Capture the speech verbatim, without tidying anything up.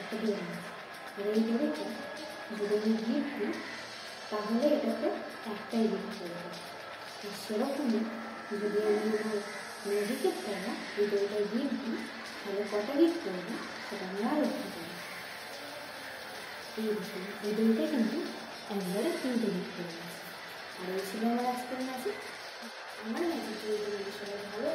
একটা দিয়ে আছে। আর এই ঘড়িটা যদি আমি গিফট দিই তাহলে এটাতে একটাই গিফট করবো। আর সেরকমই যদি আমি আমার ম্যাজিকের দ্বারা এই ঘড়িটা গিফট দিই তাহলে কটা গিফট করবো সেটা আমি আর দেখতে পারি। এই দেখুন এই ঘড়িটা কিন্তু একবারে তিনটে গিফট করে গেছে। আর এই ছিল আমার আজকের ম্যাজিক। আমার ম্যাজিক যদি সবাই ভালো